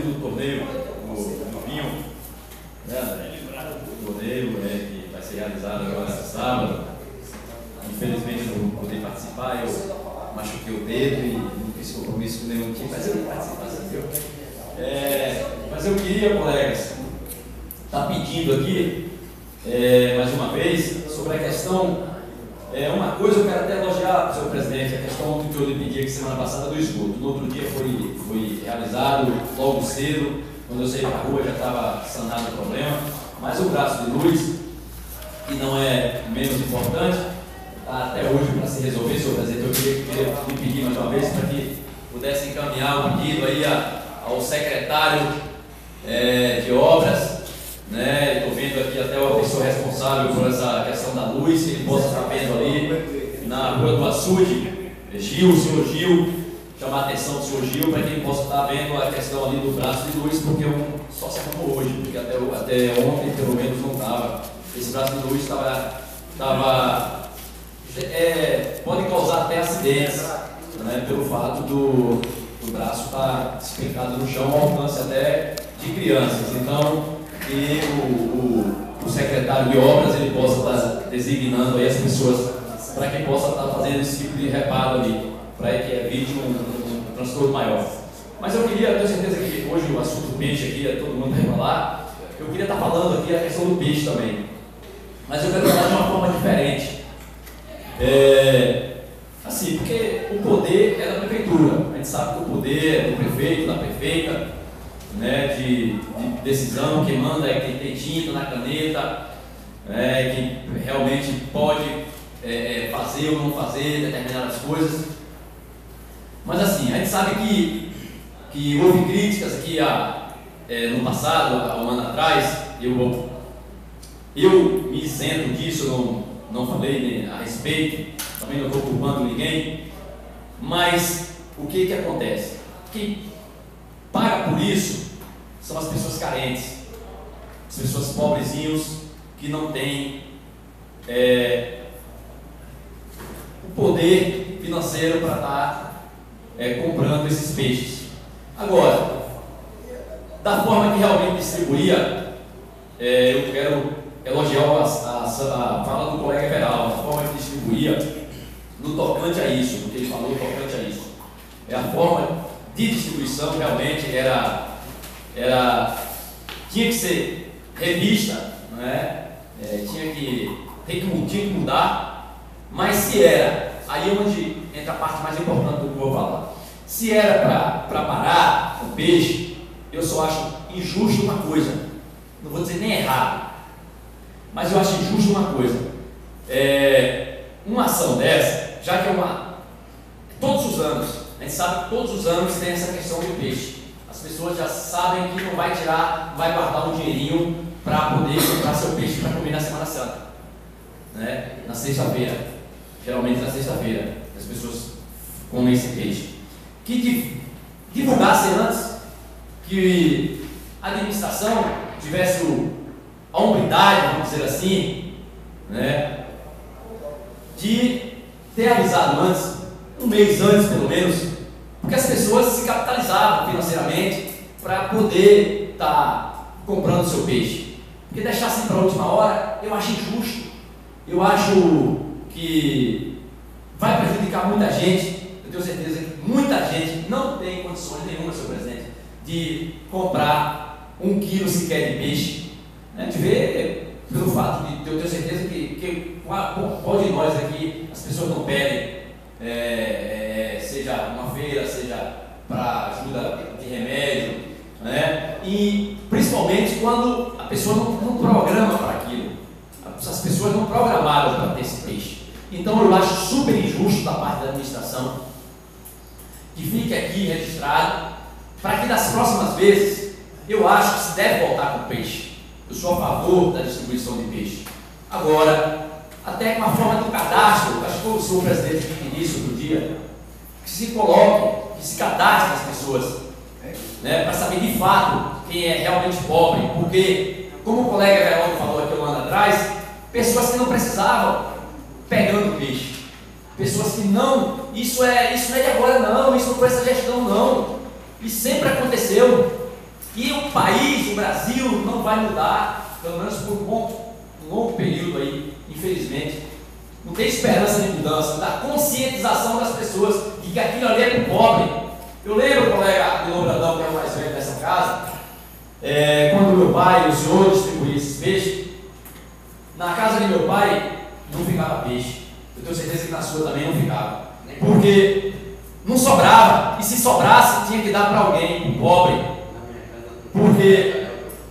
do torneio do vinho, né? O torneio que vai ser realizado agora sábado. Infelizmente eu não pude participar, eu machuquei o dedo e não fiz compromisso com nenhum time, mas eu não participasse, viu? Mas eu queria, colegas, estar pedindo aqui, mais uma vez, sobre a questão, uma coisa eu quero até elogiar, senhor presidente, a questão que eu lhe pedi aqui semana passada do esgoto. No outro dia foi realizado logo cedo, quando eu saí para a rua já estava sanado o problema, mas o braço de luz, que não é menos importante, está até hoje para se resolver, senhor presidente. Eu queria lhe pedir mais uma vez para que pudesse encaminhar o pedido aí ao secretário de obras, né? Estou vendo aqui até a pessoa responsável por essa questão da luz, que ele possa estar vendo ali na rua do Açude, Gil, o senhor Gil, chamar a atenção do senhor Gil para que ele possa estar vendo a questão ali do braço de luz, porque só se arrumou hoje, porque até ontem pelo menos não estava. Esse braço de luz pode causar até acidentes, né, pelo fato do braço estar espicado no chão, ao alcance até de crianças. Então, que o secretário de obras ele possa estar designando aí as pessoas para que possa estar fazendo esse tipo de reparo ali, para que evite um transtorno maior. Mas eu tenho certeza que hoje o assunto do peixe aqui, todo mundo vai falar, eu queria estar falando aqui a questão do peixe também, mas eu quero falar de uma forma diferente. Assim, porque o poder é da prefeitura, a gente sabe que o poder é do prefeito, da prefeita, né, de decisão, quem manda é quem tem tinta na caneta, quem realmente pode fazer ou não fazer determinadas coisas. Mas assim, a gente sabe que houve críticas aqui no passado, há um ano atrás, eu me isento disso, não falei a respeito, também não estou culpando ninguém, mas o que acontece? Quem paga por isso são as pessoas carentes, as pessoas pobrezinhos que não têm o poder financeiro para estar comprando esses peixes. Agora, da forma que realmente distribuía, eu quero elogiar a fala do colega Everaldo, a forma que distribuía no tocante a isso, o que ele falou no tocante a isso. A forma de distribuição realmente tinha que ser revista, não é? Tinha que mudar, mas se era, aí é onde entra a parte mais importante do que eu vou falar. Se era para parar o peixe, eu só acho injusto uma coisa, não vou dizer nem errado, mas eu acho injusto uma coisa, uma ação dessa, já que todos os anos, a gente sabe que todos os anos tem essa questão do peixe, as pessoas já sabem que não vai guardar um dinheirinho para poder comprar seu peixe para comer na Semana Santa, né? Na sexta-feira, geralmente na sexta-feira, as pessoas comem esse peixe, que divulgassem antes, que a administração tivesse a hombridade, vamos dizer assim, né, de ter avisado antes, um mês antes pelo menos, porque as pessoas se capitalizavam financeiramente para poder estar comprando o seu peixe. Porque deixar assim para a última hora, eu acho injusto, eu acho que vai prejudicar muita gente. Eu tenho certeza que muita gente não tem condições nenhuma, senhor presidente, de comprar 1 quilo sequer de peixe. A gente vê, pelo fato de eu tenho certeza que qual de nós aqui as pessoas não pedem, seja uma feira, seja para ajuda de remédio, né? E principalmente quando a pessoa não programa para aquilo, as pessoas não programaram para ter esse peixe. Então eu acho super injusto da parte da administração que fique aqui registrado, para que das próximas vezes, eu acho que se deve voltar com o peixe. Eu sou a favor da distribuição de peixe. Agora, até com a forma do cadastro, acho que foi o senhor presidente que disse outro dia, que se coloque, que se cadastre as pessoas, né, para saber de fato quem é realmente pobre, porque, como o colega Everaldo falou aqui um ano atrás, pessoas que não precisavam pegando peixe, pessoas que não, isso não é de agora não, isso não foi essa gestão não, isso sempre aconteceu, país, o Brasil, não vai mudar, pelo menos por um longo período aí, infelizmente. Não tem esperança de mudança, da conscientização das pessoas de que aquilo ali é para o pobre. Eu lembro, colega Milon Brandão, que é o mais velho dessa casa, quando meu pai e o senhor distribuíam esses peixes, na casa de meu pai não ficava peixe. Eu tenho certeza que na sua também não ficava. Porque não sobrava, e se sobrasse, tinha que dar para alguém, um pobre. Porque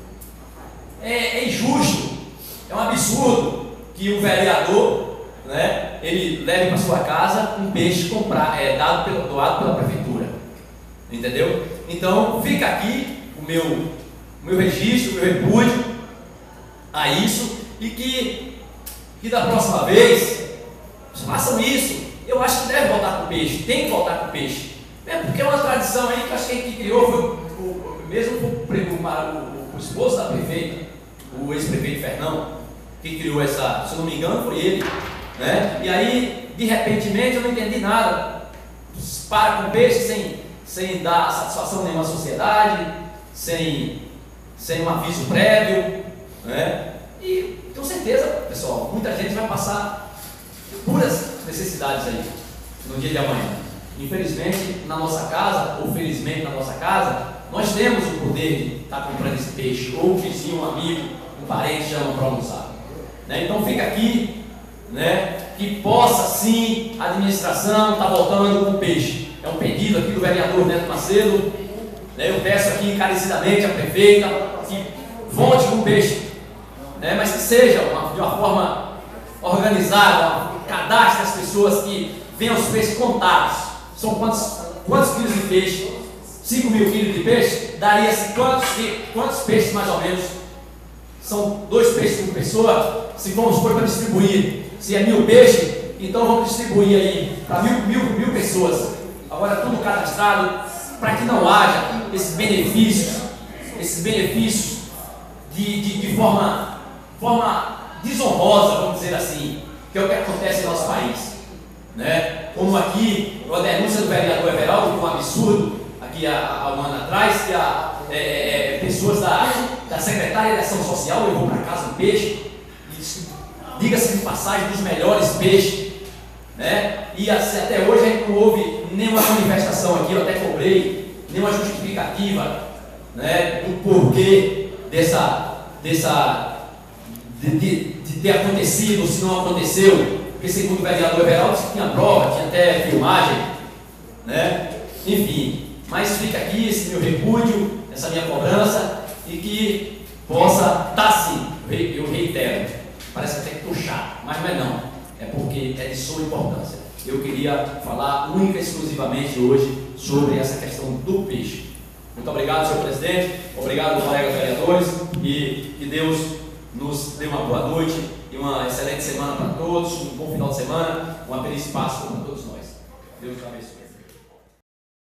é injusto, é um absurdo que o vereador, né, ele leve para sua casa um peixe doado pela prefeitura. Entendeu? Então fica aqui o meu registro, o meu repúdio a isso, e que da próxima vez façam isso. Eu acho que deve voltar com o peixe, tem que voltar com o peixe, porque é uma tradição aí que eu acho que quem criou foi o esposo da prefeita, o ex-prefeito Fernão, que criou essa, se eu não me engano foi ele, né? E aí, de repentemente, eu não entendi nada, para com o peixe sem dar satisfação nenhuma à sociedade, sem um aviso prévio, né? E tenho certeza, pessoal, muita gente vai passar puras necessidades aí no dia de amanhã. Infelizmente, na nossa casa, ou felizmente na nossa casa, nós temos o poder de estar comprando esse peixe, ou um vizinho, um amigo, um parente chama para almoçar, né? Então fica aqui, né, que possa sim a administração estar voltando com o peixe. É um pedido aqui do vereador Neto Macedo, né? Eu peço aqui encarecidamente à prefeita que volte com o peixe, né? Mas que seja de uma forma organizada, cadastre as pessoas que venham os peixes contados. São quantos quilos de peixe? 5.000 quilos de peixe? Daria-se quantos peixes mais ou menos? São 2 peixes por pessoa. Se vamos pôr para distribuir, se é 1.000 peixes, então vamos distribuir aí para mil pessoas. Agora tudo cadastrado, para que não haja esses benefícios de forma desonrosa, vamos dizer assim, que é o que acontece no nosso país, né? Como aqui, a denúncia do vereador Everaldo, que foi um absurdo, aqui há um ano atrás, que pessoas da Secretaria de Ação Social levou para casa um peixe, diga-se de passagem, dos melhores peixes, né? E até hoje a gente não houve nenhuma manifestação aqui, eu até cobrei, nenhuma justificativa, né, do porquê de ter acontecido, ou se não aconteceu, porque segundo o vereador Everaldo tinha prova, tinha até filmagem, né? Enfim, mas fica aqui esse meu repúdio, essa minha cobrança, e que possa estar sim, eu reitero, parece até que estou chato, mas não é não, é porque é de sua importância. Eu queria falar única e exclusivamente hoje sobre essa questão do peixe. Muito obrigado, senhor presidente, obrigado, colegas vereadores, e que Deus nos dê uma boa noite e uma excelente semana para todos, um bom final de semana, uma feliz Páscoa para todos nós. Deus te abençoe.